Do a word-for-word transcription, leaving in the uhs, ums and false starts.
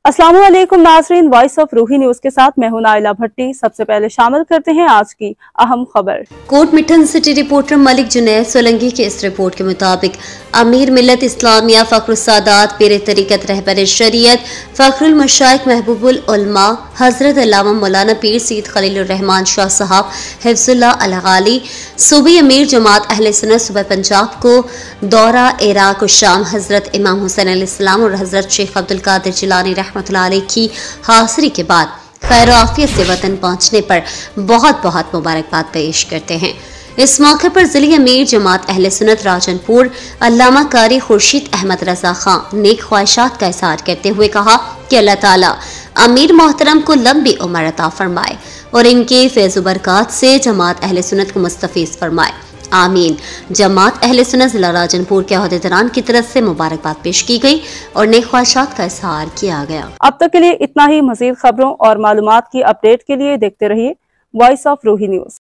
अस्सलाम वालेकुम नाज़रीन, वॉइस ऑफ रूही न्यूज के साथ मैं हूं नाइला भट्टी। सबसे पहले शामिल करते हैं आज की अहम खबर। कोट मिठन सिटी रिपोर्टर मलिक जुनैद सोलंकी की इस रिपोर्ट के मुताबिक अमीर मिल्लत इस्लामिया फ़ख्रुल सादात पीर तरीक़त रहबर शरीयत फ़ख्रुल मशाइख महबूबुल उलमा हज़रत अल्लामा मौलाना पीर सैयद खलीलुर रहमान शाह साहब हिफ्ज़ुल्लाह अल गाली सूबी अमीर जमात अहले सुन्नत सूबा पंजाब को दौरा इराक और शाम हज़रत इमाम हुसैन अलैहिस्सलाम और हज़रत शेख अब्दुल कादिर जिलानी रहमतुल्लाह अलैह की हाज़िरी के बाद खैर आफियत से वतन पहुँचने पर बहुत बहुत मुबारकबाद पेश करते हैं। इस मौके पर जिले अमीर जमात अहले सुन्नत राजनपुर अल्लामा कारी खुर्शीद अहमद रजा खान नेक ख्वाहिशात का इज़हार करते हुए कहा कि अल्लाह ताला अमीर मोहतरम को लंबी उम्र अता फरमाए और इनके फैज़ बरक़ात से जमात अहले सुन्नत को मुस्तफ़ीज़ फरमाए, आमीन। जमात अहले सुन्नत जिला राजनपुर के अहदेदारान की तरफ से मुबारकबाद पेश की गई और नेक ख्वाहिशात का इज़हार किया गया। अब तक के लिए इतना ही। मज़ीद खबरों और मालूमात की अपडेट के लिए देखते रहिए वॉइस ऑफ रूही न्यूज।